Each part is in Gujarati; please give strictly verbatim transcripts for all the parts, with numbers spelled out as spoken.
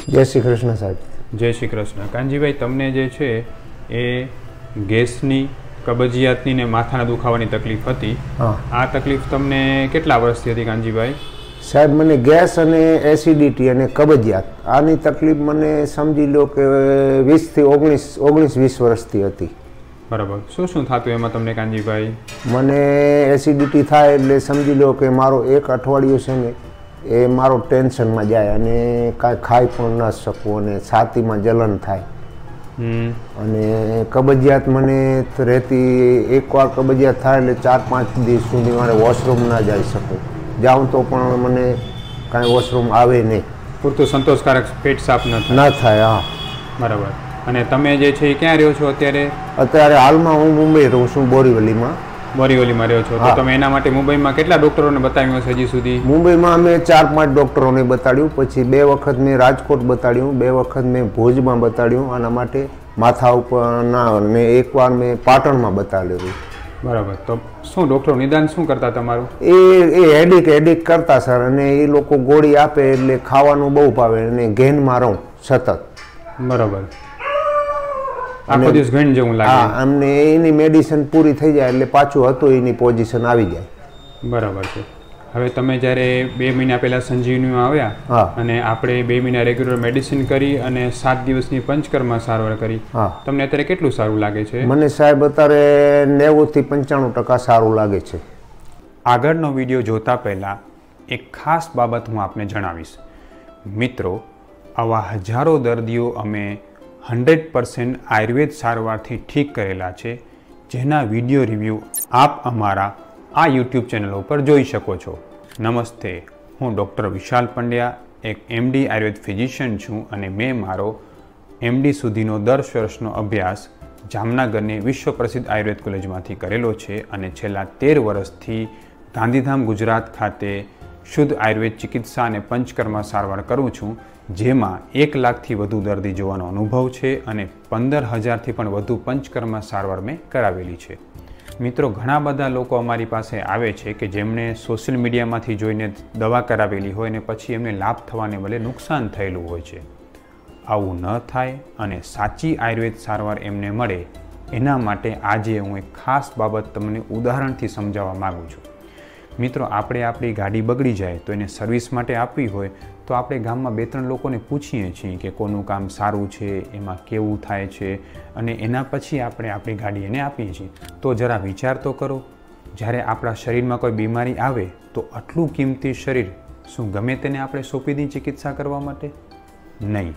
જય શ્રી કૃષ્ણ સાહેબ. જય શ્રી કૃષ્ણ. કાનજીભાઈ, તમને જે છે એ ગેસની, કબજિયાતની ને માથાના દુખાવાની તકલીફ હતી. હા. આ તકલીફ તમને કેટલા વર્ષથી હતી કાનજીભાઈ? સાહેબ, મને ગેસ અને એસિડિટી અને કબજિયાત આની તકલીફ મને સમજી લો કે વીસથી ઓગણીસ ઓગણીસ વીસ વર્ષથી હતી. બરાબર. શું શું થતું એમાં તમને કાનજીભાઈ? મને એસિડિટી થાય એટલે સમજી લો કે મારો એક અઠવાડિયું છે ને એ મારો ટેન્શનમાં જાય અને કાંઈ ખાઈ પણ ન શકું અને છાતીમાં જલન થાય. અને કબજિયાત મને રહેતી, એકવાર કબજિયાત થાય એટલે ચાર પાંચ દિવસ સુધી મારે વોશરૂમ ના જઈ શકું. જાઉં તો પણ મને કાંઈ વોશરૂમ આવે નહીં, પૂરતું સંતોષકારક પેટ સાફ ન થાય. ના થાય. હા, બરાબર. અને તમે જે છે એ ક્યાં રહ્યો છો અત્યારે? અત્યારે હાલમાં હું મુંબઈ રહું છું, બોરીવલીમાં. બોરીવલીમાં રહ્યો છો તો તમે એના માટે મુંબઈમાં કેટલા ડોક્ટરોને બતાવ્યું હશે હજી સુધી? મુંબઈમાં અમે ચાર પાંચ ડોક્ટરોને બતાડ્યું, પછી બે વખત મેં રાજકોટ બતાડ્યું, બે વખત મેં ભુજમાં બતાડ્યું આના માટે માથા ઉપરના, અને એકવાર મેં પાટણમાં બતાડેલું. બરાબર. તો શું ડૉક્ટરો નિદાન શું કરતા તમારું? એ એ હેડિક હેડિક કરતા સર, અને એ લોકો ગોળી આપે એટલે ખાવાનું બહુ ભાવે અને ઘેનમાં રહું સતત. બરાબર. આખો દિવસ ઘેન જેવું લાગે. હા, અમને એની મેડિસિન પૂરી થઈ જાય એટલે પાછું હતું એની પોઝિશન આવી જાય. બરાબર છે. હવે તમે જ્યારે બે મહિના પહેલાં સંજીવનીમાં આવ્યા અને આપણે બે મહિના રેગ્યુલર મેડિસિન કરી અને સાત દિવસની પંચકર્મ સારવાર કરી, તમને અત્યારે કેટલું સારું લાગે છે? મને સાહેબ અત્યારે નેવુંથી પંચાણું ટકા સારું લાગે છે. આગળનો વિડીયો જોતા પહેલાં એક ખાસ બાબત હું આપને જણાવીશ. મિત્રો, આવા હજારો દર્દીઓ અમે હંડ્રેડ પર્સન્ટ આયુર્વેદ સારવારથી ઠીક કરેલા છે, જેના વિડીયો રિવ્યૂ આપ અમારા આ યુટ્યુબ ચેનલ ઉપર જોઈ શકો છો. નમસ્તે, હું ડૉક્ટર વિશાલ પંડ્યા, એક એમડી આયુર્વેદ ફિઝિશિયન છું અને મેં મારો એમડી સુધીનો દસ વર્ષનો અભ્યાસ જામનગરની વિશ્વ પ્રસિદ્ધ આયુર્વેદ કોલેજમાંથી કરેલો છે અને છેલ્લા તેર વર્ષથી ગાંધીધામ ગુજરાત ખાતે શુદ્ધ આયુર્વેદ ચિકિત્સા અને પંચકર્મ સારવાર કરું છું, જેમાં એક લાખથી વધુ દર્દી જોવાનો અનુભવ છે અને પંદર હજારથી પણ વધુ પંચકર્મ સારવાર મેં કરાવેલી છે. મિત્રો, ઘણા બધા લોકો અમારી પાસે આવે છે કે જેમણે સોશિયલ મીડિયામાંથી જોઈને દવા કરાવેલી હોય ને પછી એમને લાભ થવાને બદલે નુકસાન થયેલું હોય છે. આવું ન થાય અને સાચી આયુર્વેદ સારવાર એમને મળે એના માટે આજે હું એક ખાસ બાબત તમને ઉદાહરણથી સમજાવવા માગું છું. મિત્રો, આપણે આપણી ગાડી બગડી જાય તો એને સર્વિસ માટે આપવી હોય તો આપણે ગામમાં બે ત્રણ લોકોને પૂછીએ છીએ કે કોનું કામ સારું છે, એમાં કેવું થાય છે, અને એના પછી આપણે આપણી ગાડી એને આપીએ છીએ. તો જરા વિચાર તો કરો, જ્યારે આપણા શરીરમાં કોઈ બીમારી આવે તો આટલું કિંમતી શરીર શું ગમે તેને આપણે સોંપી દઈએ ચિકિત્સા કરવા માટે? નહીં.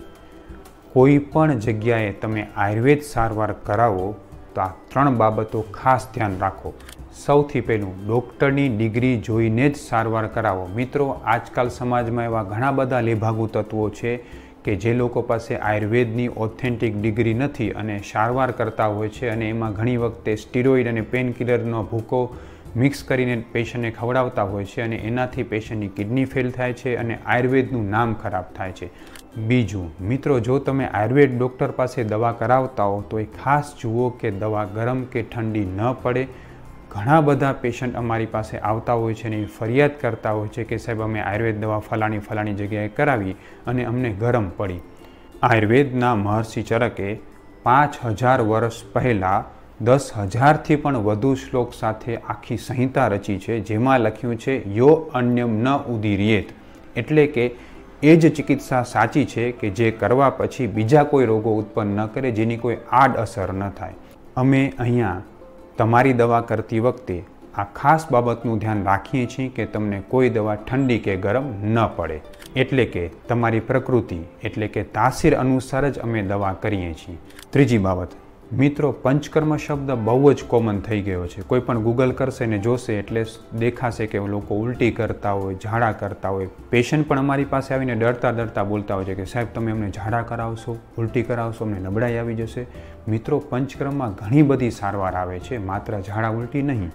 કોઈ પણ જગ્યાએ તમે આયુર્વેદ સારવાર કરાવો તો આ ત્રણ બાબતો ખાસ ધ્યાન રાખો. સૌથી પહેલું, ડૉક્ટરની ડિગ્રી જોઈને જ સારવાર કરાવો. મિત્રો, આજકાલ સમાજમાં એવા ઘણા બધા લેભાગુ તત્વો છે કે જે લોકો પાસે આયુર્વેદની ઓથેન્ટિક ડિગ્રી નથી અને સારવાર કરતા હોય છે, અને એમાં ઘણી વખતે સ્ટીરોઇડ અને પેન કિલરનો ભૂકો મિક્સ કરીને પેશન્ટને ખવડાવતા હોય છે અને એનાથી પેશન્ટની કિડની ફેલ થાય છે અને આયુર્વેદનું નામ ખરાબ થાય છે. બીજું, મિત્રો, જો તમે આયુર્વેદ ડૉક્ટર પાસે દવા કરાવતા હો તો એ ખાસ જુઓ કે દવા ગરમ કે ઠંડી ન પડે. ઘણા બધા પેશન્ટ અમારી પાસે આવતા હોય છે અને ફરિયાદ કરતા હોય છે કે સાહેબ, અમે આયુર્વેદ દવા ફલાણી ફલાણી જગ્યાએ કરાવી અને અમને ગરમ પડી. આયુર્વેદના મહર્ષિ ચરકે પાંચ હજાર વર્ષ પહેલાં દસ હજારથી પણ વધુ શ્લોક સાથે આખી સંહિતા રચી છે, જેમાં લખ્યું છે યો અન્યમ ન ઉદીર્યેત, એટલે કે એ જ ચિકિત્સા સાચી છે કે જે કરવા પછી બીજા કોઈ રોગો ઉત્પન્ન ન કરે, જેની કોઈ આડ અસર ન થાય. અમે અહીંયા તમારી દવા કરતી વખતે આ ખાસ બાબતનું ધ્યાન રાખીએ છીએ કે તમને કોઈ દવા ઠંડી કે ગરમ ન પડે, એટલે કે તમારી પ્રકૃતિ એટલે કે તાસીર અનુસાર જ અમે દવા કરીએ છીએ. ત્રીજી બાબત, મિત્રો, પંચકર્મ શબ્દ બહુ જ કોમન થઈ ગયો છે. કોઈ પણ ગૂગલ કરશે ને જોશે એટલે દેખાશે કે લોકો ઉલટી કરતા હોય, ઝાડા કરતા હોય. પેશન્ટ પણ અમારી પાસે આવીને ડરતા ડરતા બોલતા હોય છે કે સાહેબ, તમે અમને ઝાડા કરાવશો, ઉલટી કરાવશો, અમને નબળાઈ આવી જશે. મિત્રો, પંચકર્મમાં ઘણી બધી સારવાર આવે છે, માત્ર ઝાડા ઉલટી નહીં.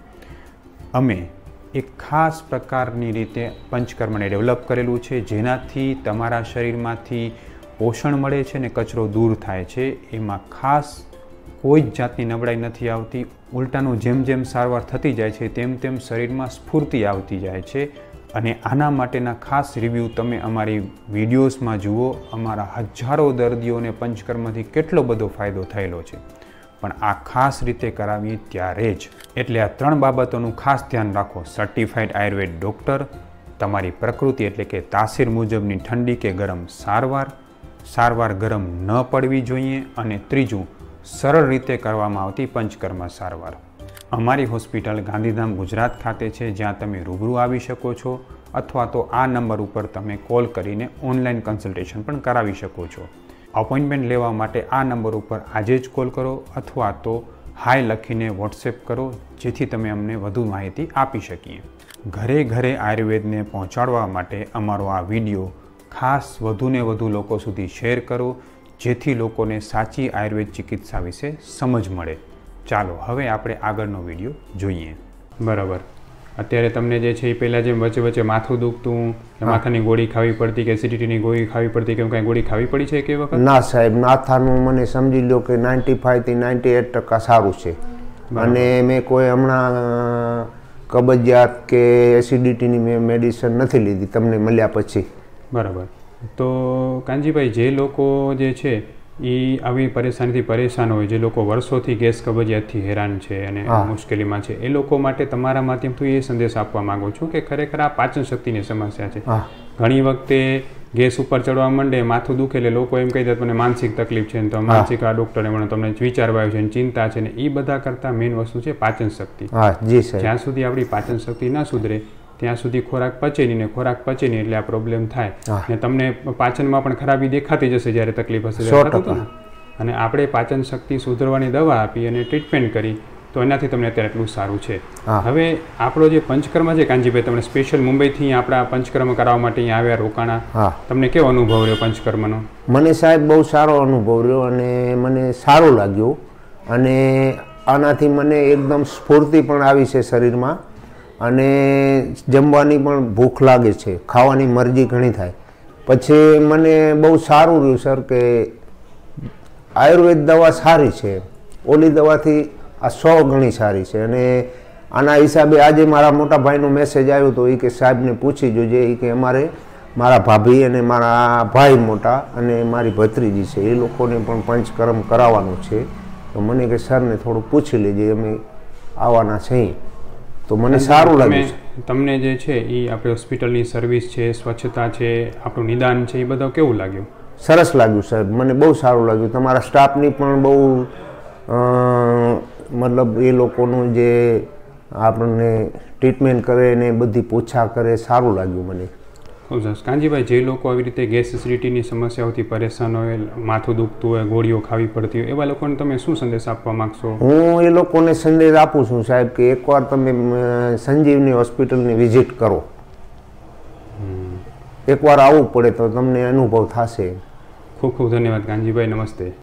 અમે એક ખાસ પ્રકારની રીતે પંચકર્મને ડેવલપ કરેલું છે, જેનાથી તમારા શરીરમાંથી પોષણ મળે છે ને કચરો દૂર થાય છે. એમાં ખાસ કોઈ જ જાતની નબળાઈ નથી આવતી. ઉલટાનું જેમ જેમ સારવાર થતી જાય છે તેમ તેમ શરીરમાં સ્ફૂર્તિ આવતી જાય છે અને આના માટેના ખાસ રિવ્યૂ તમે અમારી વિડીયોઝમાં જુઓ. અમારા હજારો દર્દીઓને પંચકર્મથી કેટલો બધો ફાયદો થયેલો છે, પણ આ ખાસ રીતે કરાવીએ ત્યારે જ. એટલે આ ત્રણ બાબતોનું ખાસ ધ્યાન રાખો. સર્ટિફાઈડ આયુર્વેદ ડૉક્ટર, તમારી પ્રકૃતિ એટલે કે તાસીર મુજબની ઠંડી કે ગરમ સારવાર, સારવાર ગરમ ન પડવી જોઈએ, અને ત્રીજું સરળ રીતે કરવામાં આવતી પંચકર્મ સારવાર. અમારી હોસ્પિટલ ગાંધીધામ ગુજરાત ખાતે છે, જ્યાં તમે રૂબરૂ આવી શકો છો, અથવા તો આ નંબર ઉપર તમે કોલ કરીને ઓનલાઈન કન્સલ્ટેશન પણ કરાવી શકો છો. અપોઇન્ટમેન્ટ લેવા માટે આ નંબર ઉપર આજે જ કોલ કરો, અથવા તો હાય લખીને વોટ્સએપ કરો, જેથી તમે અમને વધુ માહિતી આપી શકીએ. ઘરે ઘરે આયુર્વેદને પહોંચાડવા માટે અમારો આ વિડીયો ખાસ વધુને વધુ લોકો સુધી શેર કરો, જેથી લોકોને સાચી આયુર્વેદ ચિકિત્સા વિશે સમજ મળે. ચાલો હવે આપણે આગળનો વિડીયો જોઈએ. બરાબર, અત્યારે તમને જે છે એ પહેલાં જેમ વચ્ચે વચ્ચે માથું દુખતું, માથાની ગોળી ખાવી પડતી કે એસિડિટીની ગોળી ખાવી પડતી કે કાંઈ ગોળી ખાવી પડી છે કે વખત? ના સાહેબ, માથાનું મને સમજી લો કે નાઇન્ટી ફાઈવથી નાઇન્ટી એટ ટકા સારું છે. અને મેં કોઈ હમણાં કબજિયાત કે એસિડિટીની મેં મેડિસિન નથી લીધી તમને મળ્યા પછી. બરાબર. તો કાનજીભાઈ, જે લોકો જે છે એ આવી પરેશાનીથી પરેશાન હોય, જે લોકો વર્ષોથી ગેસ કબજિયાતથી હેરાન છે અને મુશ્કેલીમાં છે, એ લોકો માટે તમારા માધ્યમથી એ સંદેશ આપવા માંગુ છું કે ખરેખર આ પાચન શક્તિની સમસ્યા છે. ઘણી વખતે ગેસ ઉપર ચડવા માંડે, માથું દુખે એટલે લોકો એમ કહી દે મને માનસિક તકલીફ છે, તો માનસિક આ ડૉક્ટરે મને તમને વિચારવા આવ્યું છે, ચિંતા છે, ને એ બધા કરતાં મેઇન વસ્તુ છે પાચન શક્તિ. જ્યાં સુધી આપણી પાચન શક્તિ ન સુધરે ત્યાં સુધી ખોરાક પચે નહીં, ને ખોરાક પચે નહીં એટલે આ પ્રોબ્લેમ થાય, ને તમને પાચનમાં પણ ખરાબી દેખાતી જશે જ્યારે તકલીફ હશે. અને આપણે પાચન શક્તિ સુધરવાની દવા આપી અને ટ્રીટમેન્ટ કરી તો એનાથી તમને અત્યારે એટલું સારું છે. હવે આપણો જે પંચકર્મ છે કાનજીભાઈ, તમને સ્પેશિયલ મુંબઈથી આપણા પંચકર્મ કરાવવા માટે અહીંયા આવ્યા રોકાણા, તમને કેવો અનુભવ રહ્યો પંચકર્મનો? મને સાહેબ બહુ સારો અનુભવ રહ્યો અને મને સારું લાગ્યું, અને આનાથી મને એકદમ સ્ફૂર્તિ પણ આવી છે શરીરમાં, અને જમવાની પણ ભૂખ લાગે છે, ખાવાની મરજી ઘણી થાય. પછી મને બહુ સારું રહ્યું સર કે આયુર્વેદ દવા સારી છે, ઓલી દવાથી આ સો ગણી સારી છે. અને આના હિસાબે આજે મારા મોટા ભાઈનો મેસેજ આવ્યો હતો, એ કે સાહેબને પૂછી જોજે, એ કે અમારે મારા ભાભી અને મારા ભાઈ મોટા અને મારી ભત્રીજી છે, એ લોકોને પણ પંચકર્મ કરાવવાનું છે. તો મને કે સરને થોડું પૂછી લેજે, અમે આવવાના છીએ. તો મને સારું લાગ્યું. તમને જે છે એ આપણી હોસ્પિટલની સર્વિસ છે, સ્વચ્છતા છે, આપણું નિદાન છે, એ બધું કેવું લાગ્યું? સરસ લાગ્યું સાહેબ, મને બહુ સારું લાગ્યું. તમારા સ્ટાફની પણ બહુ મતલબ એ લોકોનું જે આપણને ટ્રીટમેન્ટ કરે ને બધી પૂછા કરે, સારું લાગ્યું મને. કાનજીભાઈ, જે લોકો આવી રીતે ગેસ એસિડિટીની સમસ્યાઓથી પરેશાન હોય, માથું દુખતું હોય, ગોળીઓ ખાવી પડતી હોય, એવા લોકોને તમે શું સંદેશ આપવા માંગશો? હું એ લોકોને સંદેશ આપું છું સાહેબ કે એકવાર તમે સંજીવની હોસ્પિટલની વિઝિટ કરો, એકવાર આવવું પડે તો તમને અનુભવ થશે. ખૂબ ખૂબ ધન્યવાદ કાનજીભાઈ, નમસ્તે.